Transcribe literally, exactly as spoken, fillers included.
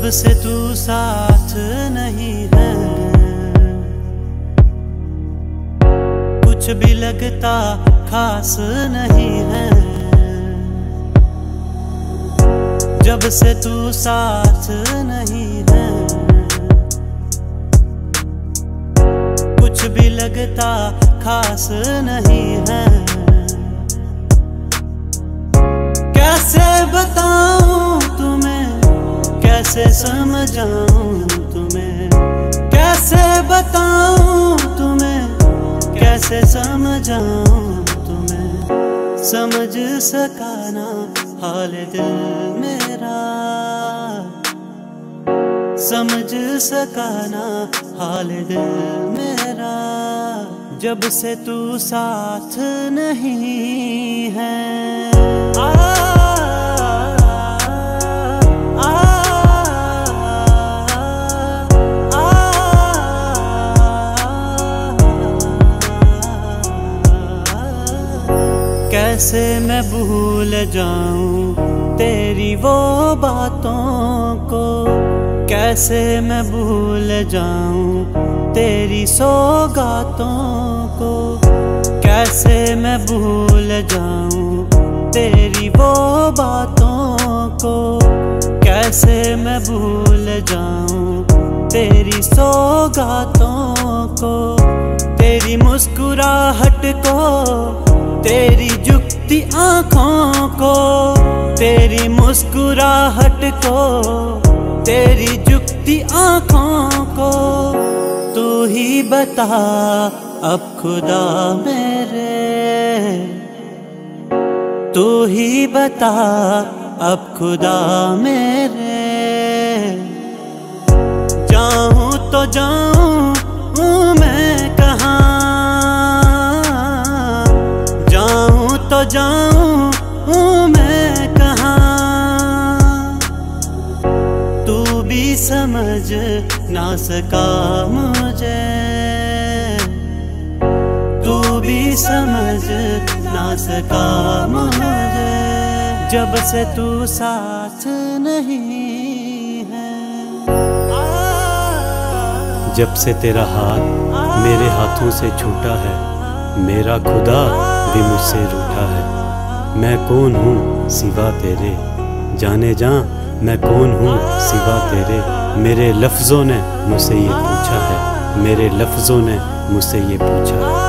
से तू साथ नहीं है, कुछ भी लगता खास नहीं है। जब से तू साथ नहीं है, कुछ भी लगता खास नहीं है। कैसे बताऊं तुम्हें, कैसे समझाऊं तुम्हें, कैसे बताऊं तुम्हें, कैसे समझाऊं तुम्हें। समझ सका ना हाल दिल मेरा, समझ सका ना हाल दिल मेरा। जब से तू साथ नहीं है। आ, कैसे मैं भूल जाऊं तेरी वो बातों को, कैसे मैं भूल जाऊं तेरी सौगातों को, कैसे मैं भूल जाऊं तेरी वो बातों को, कैसे मैं भूल जाऊं तेरी सौगातों को। तेरी मुस्कुराहट को, तेरी झुकती आँखों को, तेरी मुस्कुराहट को, तेरी झुकती आँखों को। तू ही बता अब खुदा मेरे, तू ही बता अब खुदा मेरे। जाऊं तो जाऊं मैं कहाँ, जाऊं तो जाऊं मैं कहाँ। तू भी समझ ना सका मुझे, तू भी समझ ना सका मुझे। जब से तू साथ नहीं है। जब से तेरा हाथ मेरे हाथों से छूटा है, मेरा खुदा भी मुझसे रूठा है। मैं कौन हूँ सिवा तेरे, जाने जा मैं कौन हूँ सिवा तेरे। मेरे लफ्ज़ों ने मुझसे ये पूछा है, मेरे लफ्ज़ों ने मुझसे ये पूछा है।